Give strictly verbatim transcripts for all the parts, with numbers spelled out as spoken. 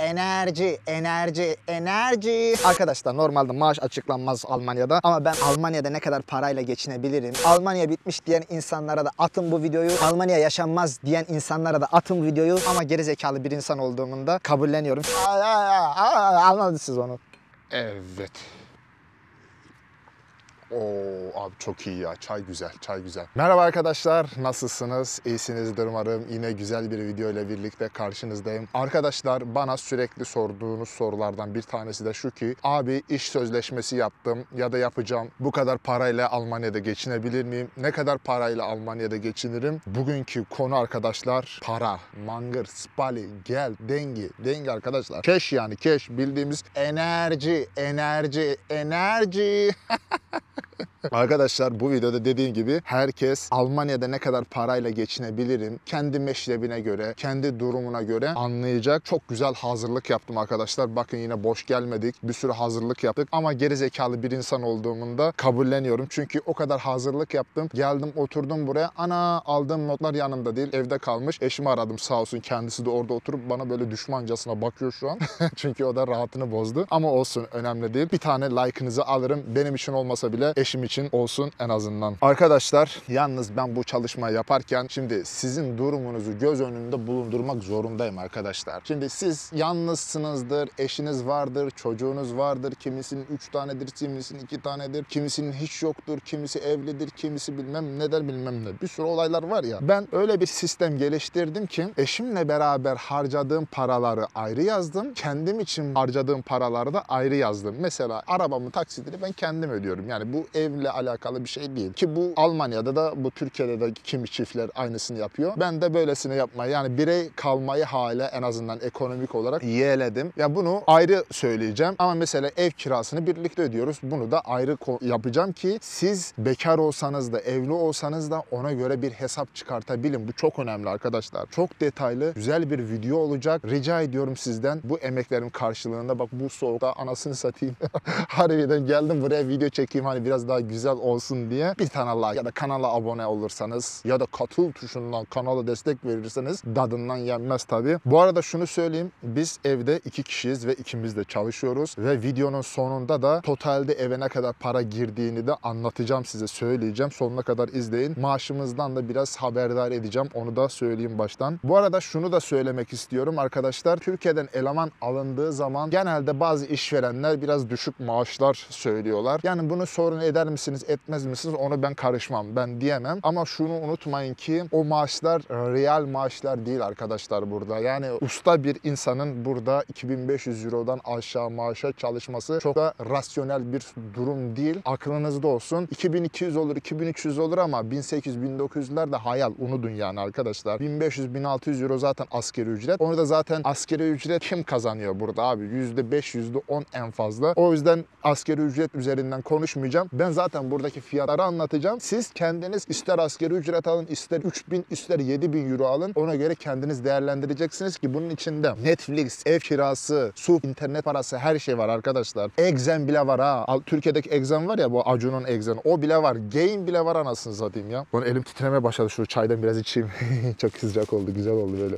Enerji, enerji, enerji. Arkadaşlar normalde maaş açıklanmaz Almanya'da ama ben Almanya'da ne kadar parayla geçinebilirim? Almanya bitmiş diyen insanlara da atın bu videoyu. Almanya yaşanmaz diyen insanlara da atın bu videoyu. Ama gerizekalı bir insan olduğumu da kabulleniyorum. Anladınız siz onu. Evet. Oo abi çok iyi ya. Çay güzel, çay güzel. Merhaba arkadaşlar. Nasılsınız? İyisinizdir umarım. Yine güzel bir video ile birlikte karşınızdayım. Arkadaşlar bana sürekli sorduğunuz sorulardan bir tanesi de şu ki abi iş sözleşmesi yaptım ya da yapacağım. Bu kadar parayla Almanya'da geçinebilir miyim? Ne kadar parayla Almanya'da geçinirim? Bugünkü konu arkadaşlar para. Mangır, spali, gel, dengi. Dengi arkadaşlar. Keş yani keş. Bildiğimiz enerji, enerji, enerji. Arkadaşlar bu videoda dediğim gibi herkes Almanya'da ne kadar parayla geçinebilirim, kendi meşrebine göre, kendi durumuna göre anlayacak. Çok güzel hazırlık yaptım arkadaşlar. Bakın yine boş gelmedik. Bir sürü hazırlık yaptık ama gerizekalı bir insan olduğumu da kabulleniyorum. Çünkü o kadar hazırlık yaptım. Geldim oturdum buraya. Ana aldığım notlar yanımda değil. Evde kalmış. Eşimi aradım sağ olsun. Kendisi de orada oturup bana böyle düşmancasına bakıyor şu an. Çünkü o da rahatını bozdu. Ama olsun önemli değil. Bir tane like'ınızı alırım. Benim için olmasa bile eşim için olsun en azından. Arkadaşlar yalnız ben bu çalışmayı yaparken şimdi sizin durumunuzu göz önünde bulundurmak zorundayım arkadaşlar. Şimdi siz yalnızsınızdır, eşiniz vardır, çocuğunuz vardır. Kimisinin üç tanedir, kimisinin iki tanedir, kimisinin hiç yoktur, kimisi evlidir, kimisi bilmem neler bilmem ne. Bir sürü olaylar var ya. Ben öyle bir sistem geliştirdim ki eşimle beraber harcadığım paraları ayrı yazdım. Kendim için harcadığım paraları da ayrı yazdım. Mesela arabamın taksidini ben kendim ödüyorum. Yani bu evle alakalı bir şey değil. Ki bu Almanya'da da bu Türkiye'de de kimi çiftler aynısını yapıyor. Ben de böylesini yapmayı yani birey kalmayı hala en azından ekonomik olarak yeğledim. Ya bunu ayrı söyleyeceğim ama mesela ev kirasını birlikte ödüyoruz. Bunu da ayrı yapacağım ki siz bekar olsanız da evli olsanız da ona göre bir hesap çıkartabilin. Bu çok önemli arkadaşlar. Çok detaylı güzel bir video olacak. Rica ediyorum sizden bu emeklerim karşılığında bak bu soğukta anasını satayım. Harbiden geldim buraya video çekeyim hani biraz daha güzel olsun diye bir tane like ya da kanala abone olursanız ya da katıl tuşundan kanala destek verirseniz dadından yenmez tabii. Bu arada şunu söyleyeyim. Biz evde iki kişiyiz ve ikimiz de çalışıyoruz ve videonun sonunda da totalde eve ne kadar para girdiğini de anlatacağım size söyleyeceğim. Sonuna kadar izleyin. Maaşımızdan da biraz haberdar edeceğim. Onu da söyleyeyim baştan. Bu arada şunu da söylemek istiyorum arkadaşlar. Türkiye'den eleman alındığı zaman genelde bazı işverenler biraz düşük maaşlar söylüyorlar. Yani bunu sorun eder misiniz, etmez misiniz onu ben karışmam, ben diyemem. Ama şunu unutmayın ki o maaşlar real maaşlar değil arkadaşlar burada. Yani usta bir insanın burada iki bin beş yüz Euro'dan aşağı maaşa çalışması çok da rasyonel bir durum değil. Aklınızda olsun. iki bin iki yüz olur, iki bin üç yüz olur ama bin sekiz yüz, bin dokuz yüzler de hayal. Unutun yani arkadaşlar. bin beş yüz, bin altı yüz Euro zaten asgari ücret. Onu da zaten asgari ücret kim kazanıyor burada abi? yüzde beş, yüzde on en fazla. O yüzden asgari ücret üzerinden konuşmayacağım. Ben zaten buradaki fiyatları anlatacağım. Siz kendiniz ister asgari ücret alın, ister üç bin, ister yedi bin euro alın. Ona göre kendiniz değerlendireceksiniz ki bunun içinde Netflix, ev kirası, su, internet parası her şey var arkadaşlar. Exen bile var ha. Türkiye'deki Exen var ya bu Acun'un Exen'i. O bile var. Game bile var anasını satayım ya. Bunu elim titremeye başladı. Şu çaydan biraz içeyim. Çok sıcak oldu. Güzel oldu böyle.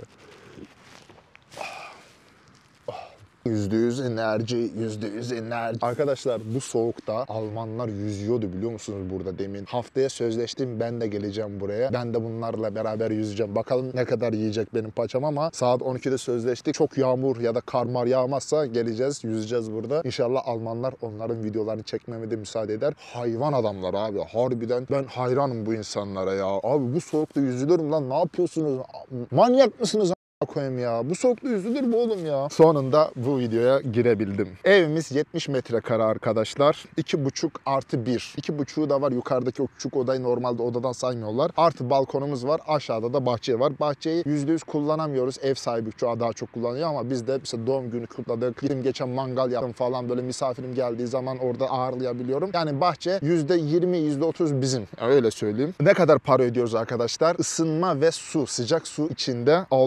yüzde yüz enerji, yüzde yüz enerji. Arkadaşlar bu soğukta Almanlar yüzüyordu biliyor musunuz burada demin. Haftaya sözleştim ben de geleceğim buraya. Ben de bunlarla beraber yüzeceğim. Bakalım ne kadar yiyecek benim paçam ama saat on ikide sözleştik. Çok yağmur ya da kar mar yağmazsa geleceğiz, yüzeceğiz burada. İnşallah Almanlar onların videolarını çekmeme de müsaade eder. Hayvan adamlar abi. Harbiden ben hayranım bu insanlara ya. Abi bu soğukta yüzülür mü lan? Ne yapıyorsunuz? Manyak mısınız? Koyayım ya. Bu soğukta üzülür mü oğlum ya? Sonunda bu videoya girebildim. Evimiz yetmiş metrekare arkadaşlar. iki buçuk artı bir. iki buçuğu da var. Yukarıdaki o küçük odayı normalde odadan saymıyorlar. Artı balkonumuz var. Aşağıda da bahçe var. Bahçeyi yüzde yüz kullanamıyoruz. Ev sahibi çoğu daha çok kullanıyor ama biz de mesela doğum günü kutladık. Gittim geçen mangal yaptım falan böyle misafirim geldiği zaman orada ağırlayabiliyorum. Yani bahçe yüzde yirmi, yüzde otuz bizim. Öyle söyleyeyim. Ne kadar para ödüyoruz arkadaşlar? Isınma ve su. Sıcak su içinde altı yüz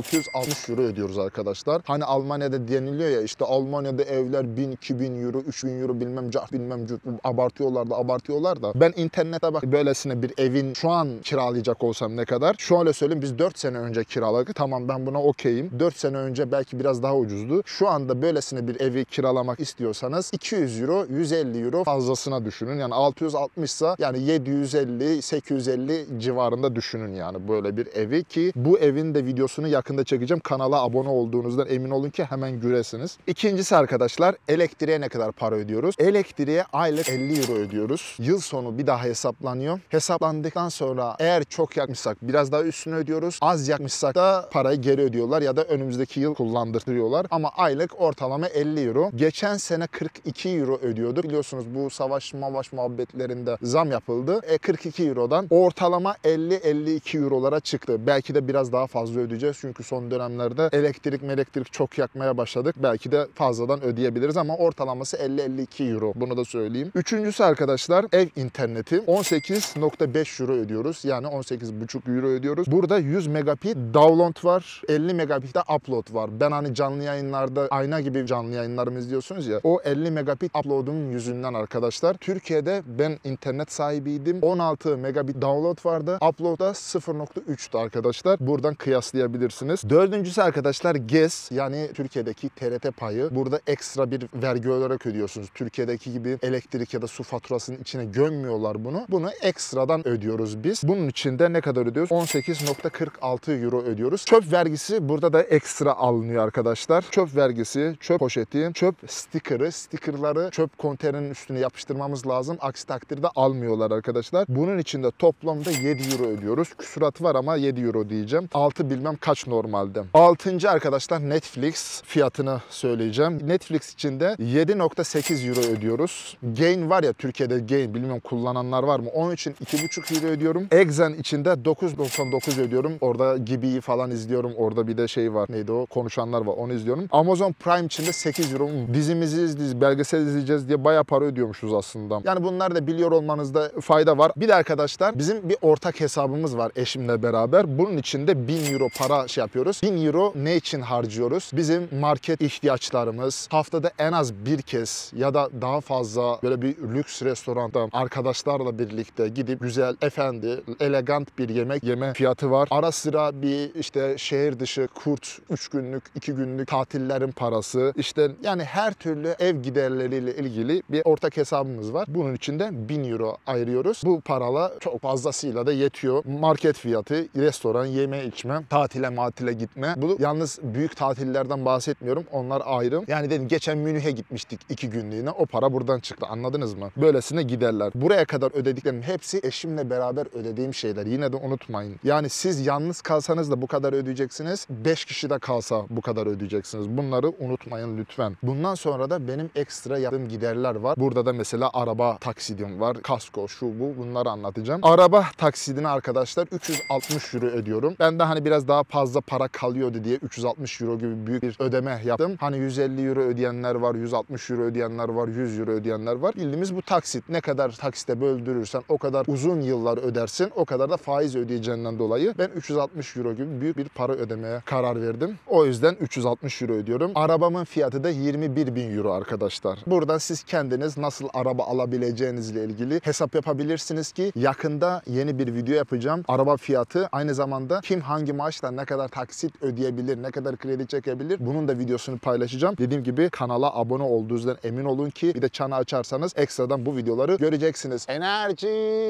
altmış euro ödüyoruz arkadaşlar. Hani Almanya'da deniliyor ya, işte Almanya'da evler bin, iki bin euro, üç bin euro bilmem cah bilmem cüt, abartıyorlar da abartıyorlar da. Ben internete bak böylesine bir evin şu an kiralayacak olsam ne kadar? Şöyle söyleyeyim, biz dört sene önce kiraladık. Tamam, ben buna okeyim. dört sene önce belki biraz daha ucuzdu. Şu anda böylesine bir evi kiralamak istiyorsanız iki yüz euro, yüz elli euro fazlasına düşünün. Yani altı yüz altmış ise yani yedi yüz elli, sekiz yüz elli civarında düşünün yani böyle bir evi, ki bu evin de videosunu yakında çekeceğim. Kanala abone olduğunuzdan emin olun ki hemen göresiniz. İkincisi arkadaşlar, elektriğe ne kadar para ödüyoruz? Elektriğe aylık elli euro ödüyoruz. Yıl sonu bir daha hesaplanıyor. Hesaplandıktan sonra eğer çok yakmışsak biraz daha üstüne ödüyoruz. Az yakmışsak da parayı geri ödüyorlar ya da önümüzdeki yıl kullandırıyorlar. Ama aylık ortalama elli euro. Geçen sene kırk iki euro ödüyorduk. Biliyorsunuz bu savaş mavaş muhabbetlerinde zam yapıldı. E kırk iki eurodan ortalama elli elli iki eurolara çıktı. Belki de biraz daha fazla ödeyeceğiz çünkü son dönemlerde elektrik elektrik çok yakmaya başladık. Belki de fazladan ödeyebiliriz ama ortalaması elli elli iki euro. Bunu da söyleyeyim. Üçüncüsü arkadaşlar, ev interneti. on sekiz nokta beş euro ödüyoruz. Yani on sekiz buçuk euro ödüyoruz. Burada yüz megabit download var. elli megabit de upload var. Ben hani canlı yayınlarda ayna gibi canlı yayınlarımı izliyorsunuz ya. O elli megabit upload'un yüzünden arkadaşlar. Türkiye'de ben internet sahibiydim. on altı megabit download vardı. Upload da sıfır nokta üçtü arkadaşlar. Buradan kıyaslayabilirsiniz. Dördüncüsü arkadaşlar G E S, yani Türkiye'deki T R T payı. Burada ekstra bir vergi olarak ödüyorsunuz. Türkiye'deki gibi elektrik ya da su faturasının içine gömmüyorlar bunu. Bunu ekstradan ödüyoruz biz. Bunun için de ne kadar ödüyoruz? on sekiz nokta kırk altı euro ödüyoruz. Çöp vergisi burada da ekstra alınıyor arkadaşlar. Çöp vergisi, çöp poşeti, çöp sticker'ı, sticker'ları çöp konteynerinin üstüne yapıştırmamız lazım. Aksi takdirde almıyorlar arkadaşlar. Bunun için de toplamda yedi euro ödüyoruz. Küsuratı var ama yedi euro diyeceğim. altı bilmem kaç normalde. Altıncı arkadaşlar Netflix fiyatını söyleyeceğim. Netflix için de yedi nokta sekiz euro ödüyoruz. Gain var ya, Türkiye'de Gain, bilmiyorum kullananlar var mı? Onun için iki buçuk euro ödüyorum. Exxen için de dokuz doksan dokuz ödüyorum. Orada Gibi'yi falan izliyorum. Orada bir de şey var. Neydi o? Konuşanlar var. Onu izliyorum. Amazon Prime için de sekiz euro. Dizimizi izleyeceğiz, belgesel izleyeceğiz diye bayağı para ödüyormuşuz aslında. Yani bunlar da biliyor olmanızda fayda var. Bir de arkadaşlar bizim bir ortak hesabımız var eşimle beraber. Bunun için de bin euro para şey yapıyoruz. bin euro ne için harcıyoruz? Bizim market ihtiyaçlarımız, haftada en az bir kez ya da daha fazla böyle bir lüks restoranda arkadaşlarla birlikte gidip güzel, efendi, elegant bir yemek yeme fiyatı var. Ara sıra bir işte şehir dışı kurt üç günlük, iki günlük tatillerin parası. İşte yani her türlü ev giderleriyle ilgili bir ortak hesabımız var. Bunun için de bin euro ayırıyoruz. Bu parala çok fazlasıyla da yetiyor. Market fiyatı, restoran, yeme içme, tatile matile gitme. Bu yalnız büyük tatillerden bahsetmiyorum. Onlar ayrı. Yani dedim geçen Münih'e gitmiştik iki günlüğüne. O para buradan çıktı. Anladınız mı? Böylesine giderler. Buraya kadar ödediklerim hepsi eşimle beraber ödediğim şeyler. Yine de unutmayın. Yani siz yalnız kalsanız da bu kadar ödeyeceksiniz. beş kişi de kalsa bu kadar ödeyeceksiniz. Bunları unutmayın lütfen. Bundan sonra da benim ekstra yaptığım giderler var. Burada da mesela araba taksidim var. Kasko, şu bu, bunları anlatacağım. Araba taksidini arkadaşlar üç yüz altmış euro ödüyorum. Ben de hani biraz daha fazla para kalıyordu diye üç yüz altmış euro gibi büyük bir ödeme yaptım. Hani yüz elli euro ödeyenler var, yüz altmış euro ödeyenler var, yüz euro ödeyenler var. Bildiğimiz bu taksit. Ne kadar taksite böldürürsen o kadar uzun yıllar ödersin. O kadar da faiz ödeyeceğinden dolayı ben üç yüz altmış euro gibi büyük bir para ödemeye karar verdim. O yüzden üç yüz altmış euro ödüyorum. Arabamın fiyatı da yirmi bir bin euro arkadaşlar. Buradan siz kendiniz nasıl araba alabileceğinizle ilgili hesap yapabilirsiniz ki yakında yeni bir video yapacağım. Araba fiyatı, aynı zamanda kim hangi maaşla ne kadar taksit ödeyebilir, ne kadar kredi çekebilir, bunun da videosunu paylaşacağım. Dediğim gibi kanala abone olduğunuzdan emin olun ki bir de çanı açarsanız ekstradan bu videoları göreceksiniz. Enerji,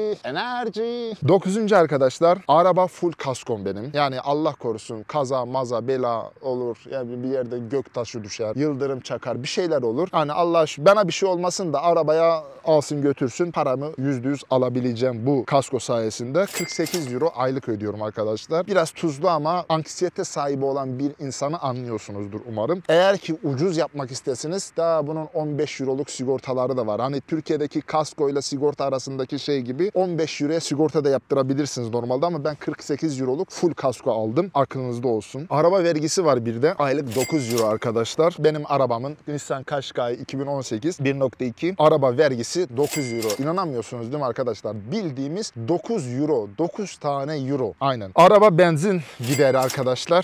enerji. Dokuzuncu arkadaşlar, araba full kaskom benim. Yani Allah korusun kaza, maza, bela olur. Yani bir yerde gök taşı düşer, yıldırım çakar, bir şeyler olur. Hani Allah bana bir şey olmasın da arabaya alsın götürsün, paramı yüzde yüz alabileceğim bu kasko sayesinde. kırk sekiz euro aylık ödüyorum arkadaşlar. Biraz tuzlu ama anksiyete sahibi olan bir insanı anlıyorsunuzdur umarım. Eğer ki ucuz yapmak istesiniz daha bunun on beş euroluk sigortaları da var. Hani Türkiye'deki kasko ile sigorta arasındaki şey gibi on beş euroya sigorta da yaptırabilirsiniz normalde ama ben kırk sekiz euroluk full kasko aldım. Aklınızda olsun. Araba vergisi var bir de. Aylık dokuz euro arkadaşlar. Benim arabamın Nissan Qashqai iki bin on sekiz bir nokta iki araba vergisi dokuz euro. İnanamıyorsunuz değil mi arkadaşlar? Bildiğimiz dokuz euro. dokuz tane euro. Aynen. Araba benzin gideri arkadaşlar.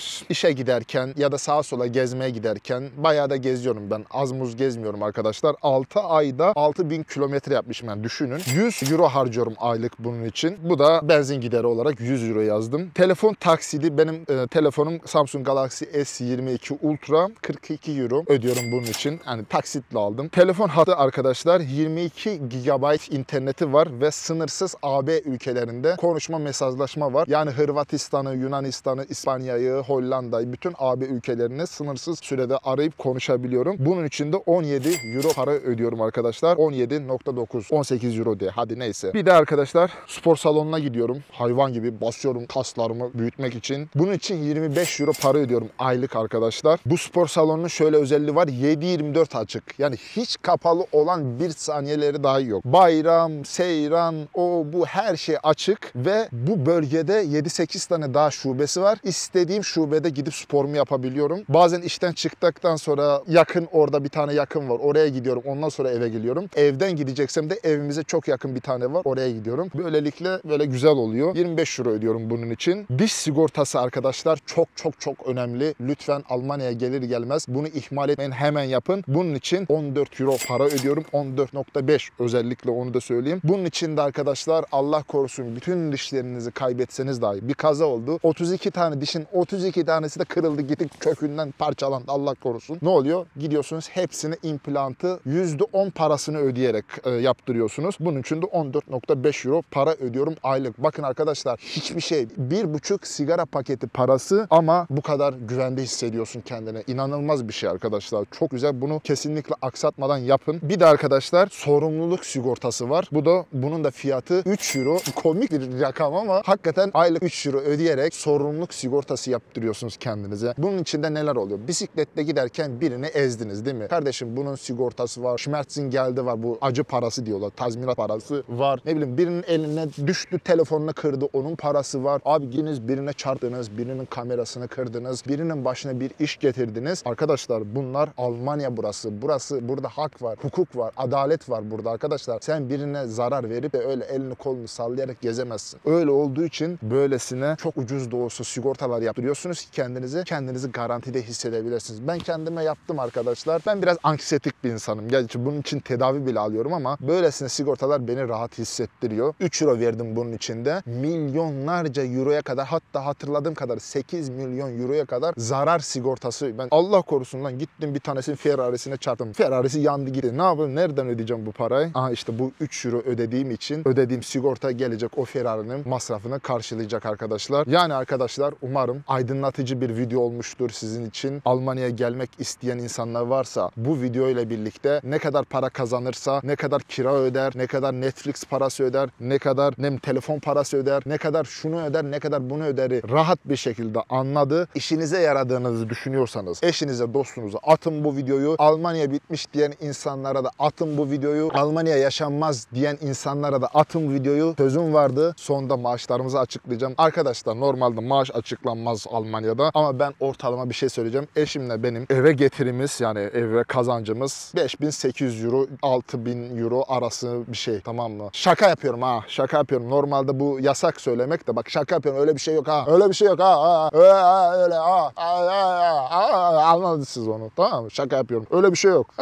arkadaşlar işe giderken ya da sağa sola gezmeye giderken bayağı da geziyorum ben. Az muz gezmiyorum arkadaşlar. altı ayda altı bin kilometre yapmışım yani düşünün. yüz euro harcıyorum aylık bunun için. Bu da benzin gideri olarak yüz euro yazdım. Telefon taksidi benim e, telefonum Samsung Galaxy S yirmi iki Ultra kırk iki euro ödüyorum bunun için. Yani taksitle aldım. Telefon hattı arkadaşlar yirmi iki gigabayt interneti var ve sınırsız A B ülkelerinde konuşma mesajlaşma var. Yani Hırvatistan'ı, Yunanistan'ı, İspanya'yı, Hollanda'yı bütün A B ülkelerini sınırsız sürede arayıp konuşabiliyorum. Bunun için de on yedi euro para ödüyorum arkadaşlar. on yedi nokta dokuz on sekiz euro diye. Hadi neyse. Bir de arkadaşlar spor salonuna gidiyorum. Hayvan gibi basıyorum kaslarımı büyütmek için. Bunun için yirmi beş euro para ödüyorum aylık arkadaşlar. Bu spor salonunun şöyle özelliği var. yedi yirmi dört açık. Yani hiç kapalı olan bir saniyeleri dahi yok. Bayram, seyran, o bu her şey açık ve bu bölgede yedi sekiz tane daha şubesi var. İstediğim şubede gidip sporumu yapabiliyorum. Bazen işten çıktıktan sonra yakın orada bir tane yakın var. Oraya gidiyorum. Ondan sonra eve geliyorum. Evden gideceksem de evimize çok yakın bir tane var. Oraya gidiyorum. Böylelikle böyle güzel oluyor. yirmi beş euro ödüyorum bunun için. Diş sigortası arkadaşlar çok çok çok önemli. Lütfen Almanya'ya gelir gelmez bunu ihmal etmeyin. Hemen yapın. Bunun için on dört euro para ödüyorum. on dört nokta beş özellikle onu da söyleyeyim. Bunun için de arkadaşlar Allah korusun bütün dişlerinizi kaybetseniz dahi bir kaza oldu. otuz iki tane dişin otuz iki tanesi de kırıldı gitti kökünden parçalandı Allah korusun. Ne oluyor? Gidiyorsunuz hepsini implantı yüzde on parasını ödeyerek e, yaptırıyorsunuz. Bunun için de on dört nokta beş euro para ödüyorum aylık. Bakın arkadaşlar hiçbir şey bir buçuk sigara paketi parası ama bu kadar güvende hissediyorsun kendine. İnanılmaz bir şey arkadaşlar. Çok güzel. Bunu kesinlikle aksatmadan yapın. Bir de arkadaşlar sorumluluk sigortası var. Bu da bunun da fiyatı üç euro. Komik bir rakam ama hakikaten aylık üç euro ödeyerek sorumluluk sigortası yaptırıyorsunuz kendinize. Bunun içinde neler oluyor? Bisikletle giderken birini ezdiniz değil mi? Kardeşim bunun sigortası var. Schmerzengeldi var. Bu acı parası diyorlar. Tazminat parası var. Ne bileyim birinin eline düştü telefonunu kırdı. Onun parası var. Abi gidiniz birine çarptınız. Birinin kamerasını kırdınız. Birinin başına bir iş getirdiniz. Arkadaşlar bunlar Almanya burası. Burası burada hak var. Hukuk var. Adalet var burada arkadaşlar. Sen birine zarar verip de öyle elini kolunu sallayarak gezemezsin. Öyle olduğu için böylesine çok ucuz da olsa sigortalar yaptırıyorsunuz ki kendinizi kendinizi garantide hissedebilirsiniz. Ben kendime yaptım arkadaşlar. Ben biraz anksiyetik bir insanım. Gerçi bunun için tedavi bile alıyorum ama böylesine sigortalar beni rahat hissettiriyor. üç euro verdim bunun içinde. Milyonlarca euroya kadar hatta hatırladığım kadar sekiz milyon euroya kadar zarar sigortası. Ben Allah korusun lan gittim bir tanesinin Ferrari'sine çarptım. Ferrari'si yandı gitti. Ne yapayım? Nereden ödeyeceğim bu parayı? Aha işte bu üç euro ödediğim için ödediğim sigorta gelecek o Ferrari'nin masrafını karşılayacak arkadaşlar. Yani arkadaşlar umarım aydınlatıcı bir video olmuştur sizin için. Almanya'ya gelmek isteyen insanlar varsa bu video ile birlikte ne kadar para kazanırsa, ne kadar kira öder, ne kadar Netflix parası öder, ne kadar ne telefon parası öder, ne kadar şunu öder, ne kadar bunu öderi rahat bir şekilde anladı. İşinize yaradığınızı düşünüyorsanız eşinize, dostunuza atın bu videoyu. Almanya bitmiş diyen insanlara da atın bu videoyu. Almanya yaşanmaz diyen insanlara da atın bu videoyu. Sözüm vardı. Sonunda maaşlarımızı açıklayacağım. Arkadaşlar normalde maaş açıklanmaz Almanya'da ama ben ortalama bir şey söyleyeceğim. Eşimle benim eve getirimiz yani eve kazancımız beş bin sekiz yüz euro altı bin euro arası bir şey, tamam mı? Şaka yapıyorum ha. Şaka yapıyorum. Normalde bu yasak söylemek de bak şaka yapıyorum. Öyle bir şey yok ha. Öyle bir şey yok ha. ha. Öyle ha. Öyle ha. ha, ha, ha. Anladınız siz onu. Tamam mı? Şaka yapıyorum. Öyle bir şey yok.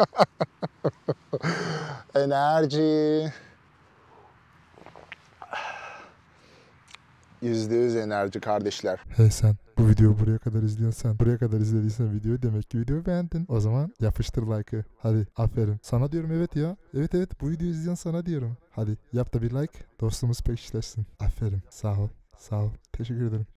Enerji. yüzde yüz enerji kardeşler. Hey sen, bu videoyu buraya kadar izliyorsan, buraya kadar izlediysen videoyu demek ki videoyu beğendin. O zaman yapıştır like'ı. Hadi aferin. Sana diyorum evet ya. Evet evet bu videoyu izleyen sana diyorum. Hadi yap da bir like. Dostumuz pekişleşsin. Aferin. Sağ ol. Sağ ol. Teşekkür ederim.